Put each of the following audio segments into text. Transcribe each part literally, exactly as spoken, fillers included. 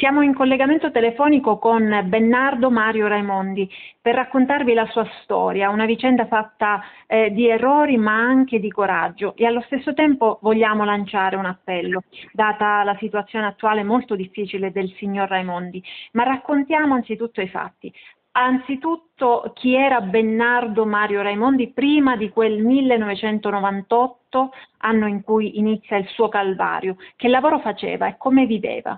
Siamo in collegamento telefonico con Bernardo Mario Raimondi per raccontarvi la sua storia, una vicenda fatta eh, di errori ma anche di coraggio, e allo stesso tempo vogliamo lanciare un appello, data la situazione attuale molto difficile del signor Raimondi. Ma raccontiamo anzitutto i fatti. Anzitutto, chi era Bernardo Mario Raimondi prima di quel millenovecentonovantotto, anno in cui inizia il suo calvario? Che lavoro faceva e come viveva?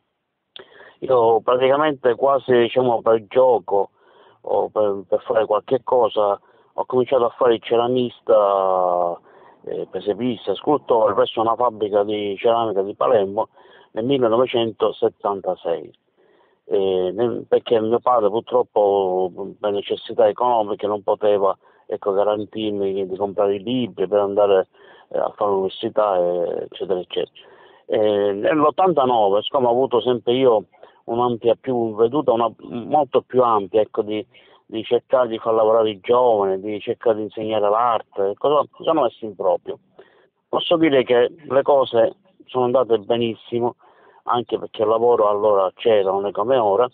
Io praticamente quasi, diciamo, per gioco o per, per fare qualche cosa ho cominciato a fare il ceramista, eh, presepista, scultore presso una fabbrica di ceramica di Palermo nel millenovecentosettantasei. Eh, nel, perché mio padre purtroppo per necessità economiche non poteva, ecco, garantirmi di comprare i libri per andare eh, a fare l'università, eh, eccetera eccetera. Eh, nell'ottantanove, siccome ho avuto sempre io un'ampia più veduta, una molto più ampia, ecco, di, di cercare di far lavorare i giovani, di cercare di insegnare l'arte, cosa sono messo in proprio. Posso dire che le cose sono andate benissimo, anche perché il lavoro allora c'era, non è come ora,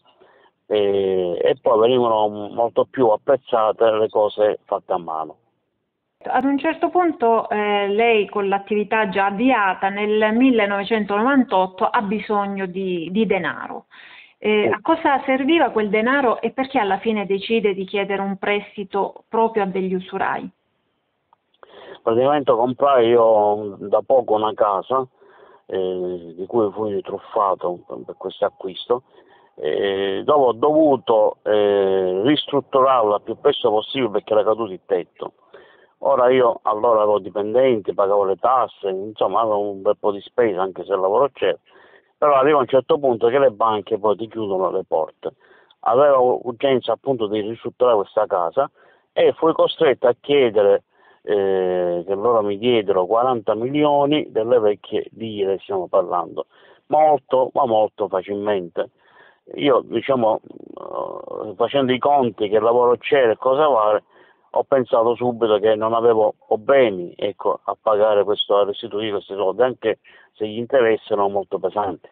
e, e poi venivano molto più apprezzate le cose fatte a mano. Ad un certo punto eh, lei, con l'attività già avviata nel millenovecentonovantotto, ha bisogno di, di denaro. Eh, Sì. A cosa serviva quel denaro e perché alla fine decide di chiedere un prestito proprio a degli usurai? Praticamente comprai io da poco una casa, eh, di cui fui truffato per questo acquisto, eh, dove ho dovuto eh, ristrutturarla il più presto possibile perché era caduto il tetto. Ora io allora avevo dipendenti, pagavo le tasse, insomma avevo un bel po' di spese anche se il lavoro c'era, però arriva a un certo punto che le banche poi ti chiudono le porte. Avevo urgenza appunto di ristrutturare questa casa e fui costretto a chiedere, eh, che loro mi diedero quaranta milioni delle vecchie lire, stiamo parlando, molto ma molto facilmente. Io, diciamo, eh, facendo i conti che il lavoro c'era e cosa fare, ho pensato subito che non avevo problemi, ecco, a pagare questo, a restituire questi soldi, anche se gli interessi erano molto pesanti.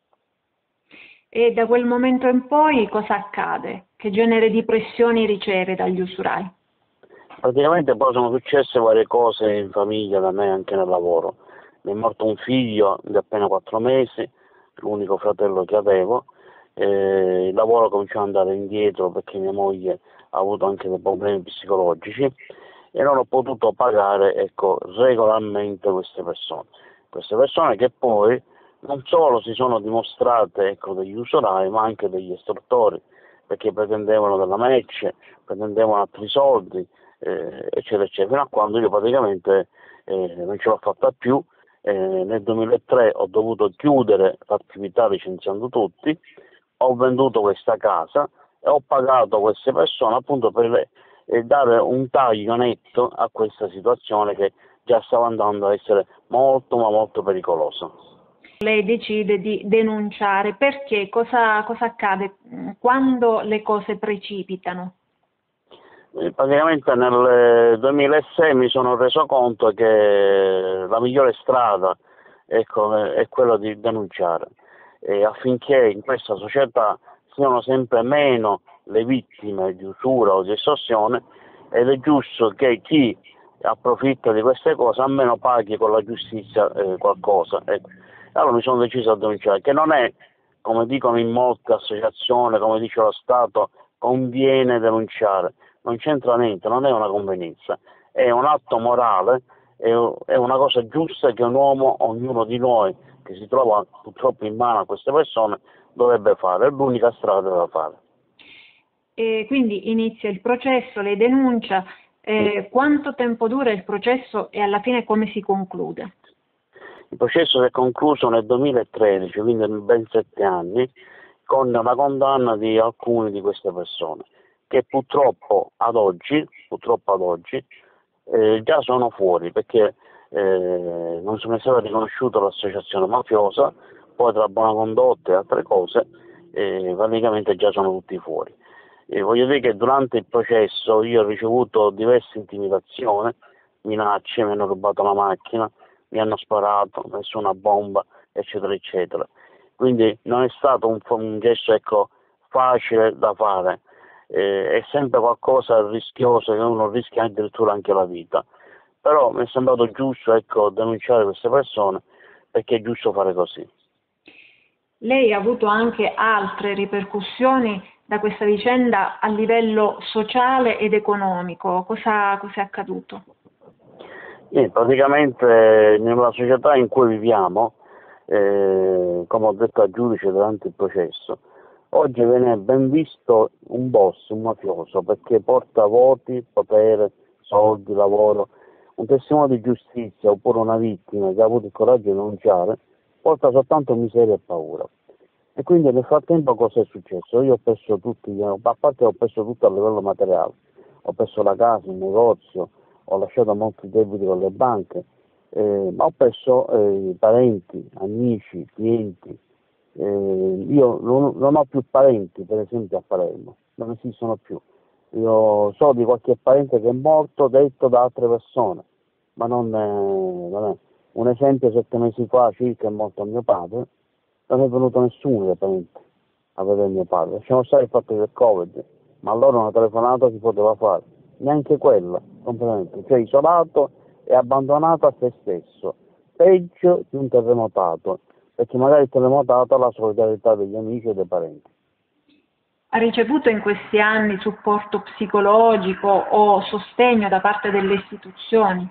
E da quel momento in poi cosa accade? Che genere di pressioni riceve dagli usurai? Praticamente poi sono successe varie cose in famiglia, da me anche nel lavoro. Mi è morto un figlio di appena quattro mesi, l'unico fratello che avevo, eh, il lavoro cominciò ad andare indietro perché mia moglie ha avuto anche dei problemi psicologici e non ho potuto pagare, ecco, regolarmente queste persone. Queste persone che poi non solo si sono dimostrate, ecco, degli usurai, ma anche degli estortori, perché pretendevano della merce, pretendevano altri soldi, eh, eccetera, eccetera, fino a quando io praticamente eh, non ce l'ho fatta più. Eh, nel duemilatré ho dovuto chiudere l'attività licenziando tutti, ho venduto questa casa e ho pagato queste persone appunto per le, eh, dare un taglio netto a questa situazione che già stava andando a essere molto ma molto pericolosa. Lei decide di denunciare perché cosa, cosa accade quando le cose precipitano? Praticamente nel duemilasei mi sono reso conto che la migliore strada, ecco, è quella di denunciare, e affinché in questa società siano sempre meno le vittime di usura o di estorsione, ed è giusto che chi approfitta di queste cose almeno paghi con la giustizia eh, qualcosa. Ecco. Allora mi sono deciso a denunciare, che non è, come dicono in molte associazioni, come dice lo Stato, conviene denunciare. Non c'entra niente, non è una convenienza, è un atto morale, è, è una cosa giusta che un uomo, ognuno di noi che si trova purtroppo in mano a queste persone, dovrebbe fare, è l'unica strada da fare. E quindi inizia il processo, lei denuncia, eh, quanto tempo dura il processo e alla fine come si conclude? Il processo si è concluso nel duemilatredici, quindi ben sette anni, con la condanna di alcune di queste persone, che purtroppo ad oggi, purtroppo ad oggi eh, già sono fuori, perché eh, non sono stata riconosciuta l'associazione mafiosa, poi tra buona condotta e altre cose, eh, praticamente già sono tutti fuori. E voglio dire che durante il processo io ho ricevuto diverse intimidazioni, minacce, mi hanno rubato la macchina, mi hanno sparato, messo una bomba, eccetera, eccetera. quindi non è stato un, un gesto ecco, facile da fare, eh, è sempre qualcosa rischioso che uno rischia addirittura anche la vita, però mi è sembrato giusto ecco, denunciare queste persone perché è giusto fare così. Lei ha avuto anche altre ripercussioni da questa vicenda a livello sociale ed economico, cosa, cosa è accaduto? Sì, praticamente nella società in cui viviamo, eh, come ho detto al giudice durante il processo, oggi viene ben visto un boss, un mafioso, perché porta voti, potere, soldi, lavoro. Un testimone di giustizia oppure una vittima che ha avuto il coraggio di denunciare porta soltanto miseria e paura. E quindi nel frattempo cosa è successo? Io ho perso tutti, a parte che ho perso tutto a livello materiale, ho perso la casa, il negozio, ho lasciato molti debiti con le banche, eh, ma ho perso eh, parenti, amici, clienti. Eh, io non, non ho più parenti, per esempio a Palermo, non esistono più. Io so di qualche parente che è morto detto da altre persone, ma non, eh, non è. Un esempio, sette mesi fa circa è morto mio padre, non è venuto nessuno dei parenti a vedere mio padre. Lasciamo stare il fatto del Covid, ma allora una telefonata si poteva fare, neanche quella, completamente, cioè isolato e abbandonato a se stesso, peggio di un terremotato, perché magari il terremotato ha la solidarietà degli amici e dei parenti. Ha ricevuto in questi anni supporto psicologico o sostegno da parte delle istituzioni?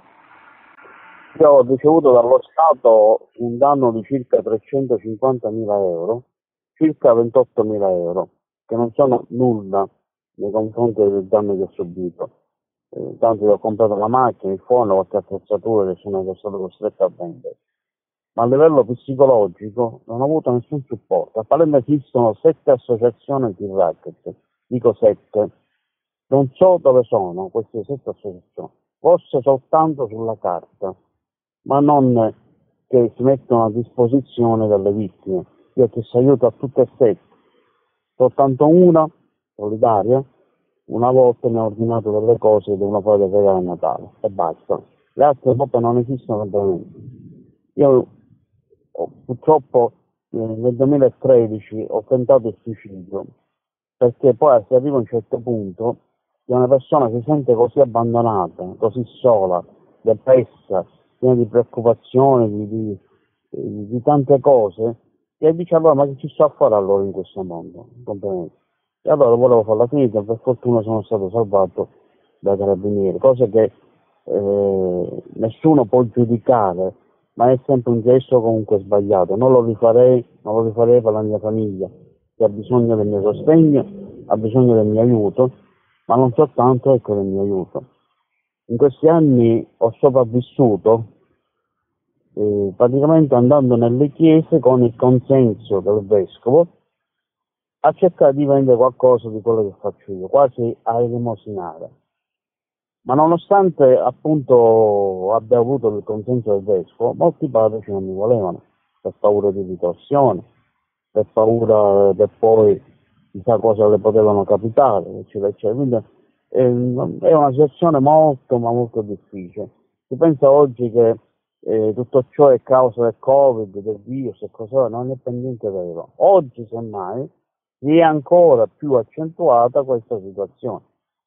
Io ho ricevuto dallo Stato un danno di circa trecentocinquantamila euro, circa ventottomila euro, che non sono nulla nei confronti del danno che ho subito. Eh, tanto che ho comprato la macchina, il forno, qualche attrezzatura che sono stato costretto a vendere. Ma a livello psicologico non ho avuto nessun supporto. A Palermo esistono sette associazioni anti-racket, dico sette. Non so dove sono queste sette associazioni, forse soltanto sulla carta, ma non che si mettono a disposizione delle vittime. Io ho chiesto aiuto a tutte e sette, soltanto una, solidaria, una volta mi ha ordinato delle cose che devono fare da regalo a Natale, e basta. Le altre proprio non esistono completamente. Io purtroppo eh, nel duemilatredici ho tentato il suicidio, perché poi si arriva a un certo punto che una persona si sente così abbandonata, così sola, depressa, piena di preoccupazioni, di, di, di, di tante cose, e dice allora ma che ci sto a fare allora in questo mondo? Completamente. E allora volevo fare la finita, per fortuna sono stato salvato dai carabinieri, cosa che eh, nessuno può giudicare, ma è sempre un gesto comunque sbagliato. Non lo rifarei, non lo rifarei per la mia famiglia, che ha bisogno del mio sostegno, ha bisogno del mio aiuto, ma non soltanto ecco del mio aiuto. In questi anni ho sopravvissuto eh, praticamente andando nelle chiese con il consenso del vescovo a cercare di vendere qualcosa di quello che faccio io, quasi a elemosinare. Ma nonostante appunto abbia avuto il consenso del vescovo, molti parroci non mi volevano, per paura di ritorsione, per paura che poi chissà cosa le potevano capitare, eccetera, eccetera. Quindi eh, è una situazione molto, ma molto difficile. Si pensa oggi che eh, tutto ciò è causa del Covid, del virus e così, non è per niente vero. Oggi, semmai, si è ancora più accentuata questa situazione.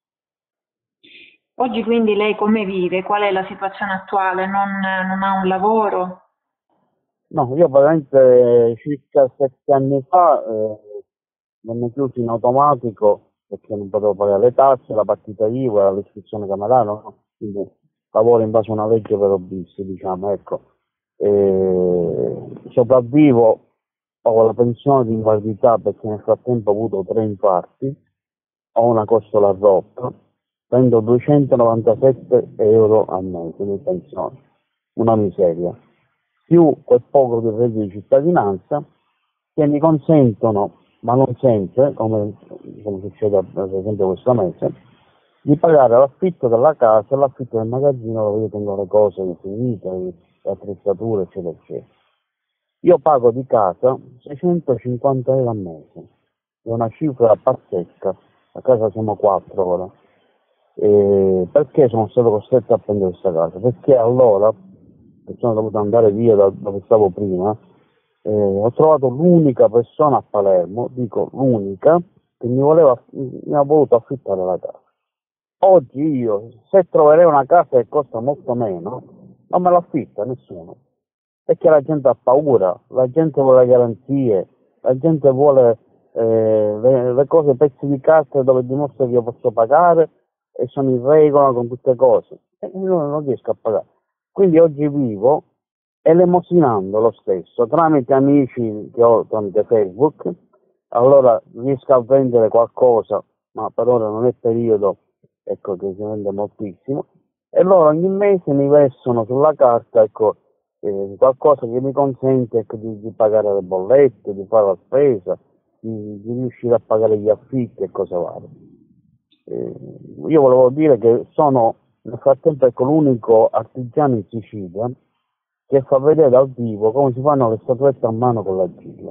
Oggi quindi lei come vive? Qual è la situazione attuale? Non, non ha un lavoro? No, io praticamente circa sette anni fa eh, venne chiuso in automatico perché non potevo pagare le tasse, la partita I V A, l'iscrizione camerale, no? Quindi lavoro in base a una legge per hobbisti, diciamo, ecco. E sopravvivo, ho la pensione di invalidità perché nel frattempo ho avuto tre infarti, ho una costola rotta, prendo duecentonovantasette euro al mese di pensione, una miseria, più quel poco di reddito di cittadinanza che mi consentono, ma non sempre, come, come succede per esempio questo mese, di pagare l'affitto della casa e l'affitto del magazzino dove io tengo le cose finite, le attrezzature, eccetera, eccetera. Io pago di casa seicentocinquanta euro al mese, è una cifra pazzesca, a casa siamo quattro ora. E perché sono stato costretto a prendere questa casa? Perché allora, che sono dovuto andare via da dove stavo prima, eh, ho trovato l'unica persona a Palermo, dico l'unica, che mi, voleva, mi ha voluto affittare la casa. Oggi io, se troverei una casa che costa molto meno, non me l'affitta nessuno, perché la gente ha paura, la gente vuole garanzie, la gente vuole eh, le, le cose, pezzi di carta dove dimostro che io posso pagare e sono in regola con tutte le cose, e io non riesco a pagare. Quindi oggi vivo elemosinando lo stesso, tramite amici che ho tramite Facebook, allora riesco a vendere qualcosa, ma per ora non è periodo, ecco, che si vende moltissimo, e loro ogni mese mi versano sulla carta, ecco, eh, qualcosa che mi consente, ecco, di, di pagare le bollette, di fare la spesa, di, di riuscire a pagare gli affitti e cose varie. Eh, io volevo dire che sono nel frattempo, ecco, l'unico artigiano in Sicilia che fa vedere dal vivo come si fanno le statuette a mano con l'argilla.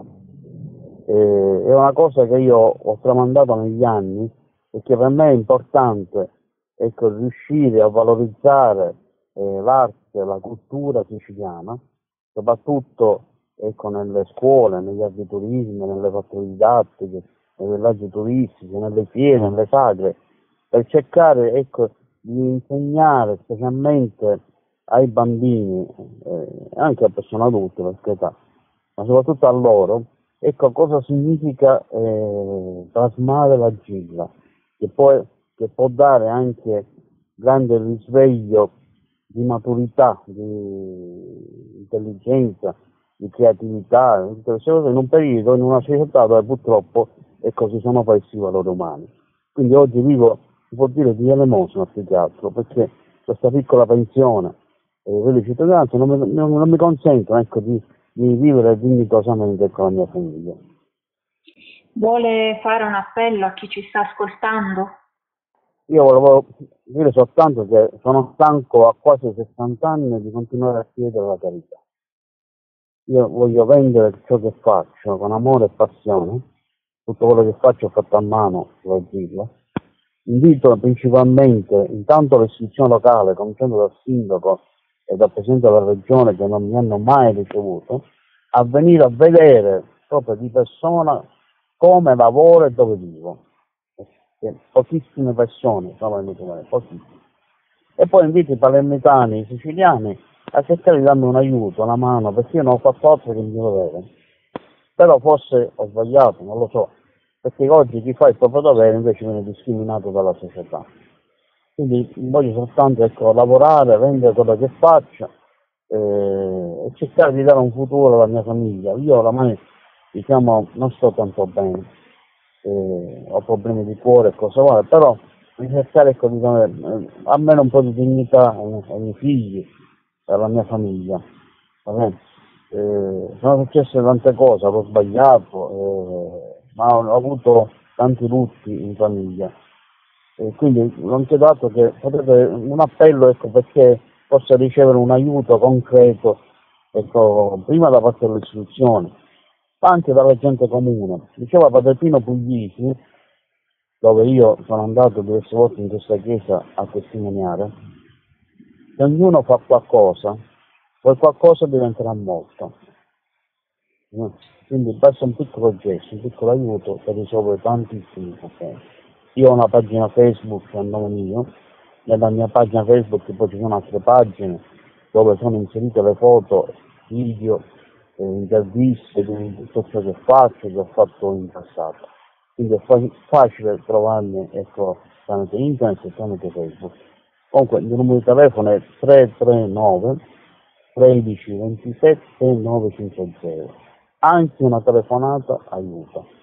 Eh, è una cosa che io ho tramandato negli anni, perché per me è importante, ecco, riuscire a valorizzare eh, l'arte, la cultura siciliana, soprattutto, ecco, nelle scuole, negli agriturismi, nelle fattorie didattiche, nei villaggi turistici, nelle fiere, nelle sagre, per cercare, ecco, di insegnare specialmente ai bambini, eh, anche a persone adulte per carità, ma soprattutto a loro, ecco, cosa significa eh, plasmare l'argilla, che poi che può dare anche grande risveglio di maturità, di intelligenza, di creatività, tutte queste cose in un periodo, in una società dove purtroppo, ecco, si sono persi i valori umani. Quindi oggi vivo, si può dire, di elemosina più che altro, perché questa piccola pensione e eh, di cittadinanza non mi, non, non mi consentono, ecco, di, di vivere dignitosamente con la mia famiglia. Vuole fare un appello a chi ci sta ascoltando? Io volevo dire soltanto che sono stanco a quasi sessanta anni di continuare a chiedere la carità. Io voglio vendere ciò che faccio con amore e passione, tutto quello che faccio è fatto a mano sull'argilla. Invito principalmente intanto l'istituzione locale, cominciando dal sindaco e dal presidente della regione che non mi hanno mai ricevuto, a venire a vedere proprio di persona come lavoro e dove vivo. Pochissime persone sono venute a me, pochissime. E poi invito i palermitani, i siciliani a cercare di darmi un aiuto, una mano, perché io non ho fatto altro che il mio dovere. Però forse ho sbagliato, non lo so, perché oggi chi fa il proprio dovere invece viene discriminato dalla società. Quindi voglio soltanto, ecco, lavorare, vendere quello che faccio eh, e cercare di dare un futuro alla mia famiglia. Io oramai, diciamo, non sto tanto bene. Eh, ho problemi di cuore e cose varie, però di cercare, ecco, di dare eh, almeno un po' di dignità ai, ai miei figli, alla mia famiglia. Eh, sono successe tante cose, ho sbagliato, eh, ma ho, ho avuto tanti lutti in famiglia. E quindi non chiedo altro che potete un appello, ecco, perché possa ricevere un aiuto concreto, ecco, prima da parte delle istituzioni, ma anche dalla gente comune. Diceva Padre Pino Puglisi, dove io sono andato diverse volte in questa chiesa a testimoniare, se ognuno fa qualcosa, poi qualcosa diventerà molto. Quindi basta un piccolo gesto, un piccolo aiuto per risolvere tantissimi problemi. Io ho una pagina Facebook a nome mio, nella mia pagina Facebook poi ci sono altre pagine dove sono inserite le foto, video, eh, interviste di tutto ciò che faccio, che ho fatto in passato. Quindi è fa- facile trovarmi, ecco, tramite internet e tramite Facebook. Comunque il numero di telefono è tre tre nove tredici ventisette novecentocinquanta. Anche una telefonata aiuta.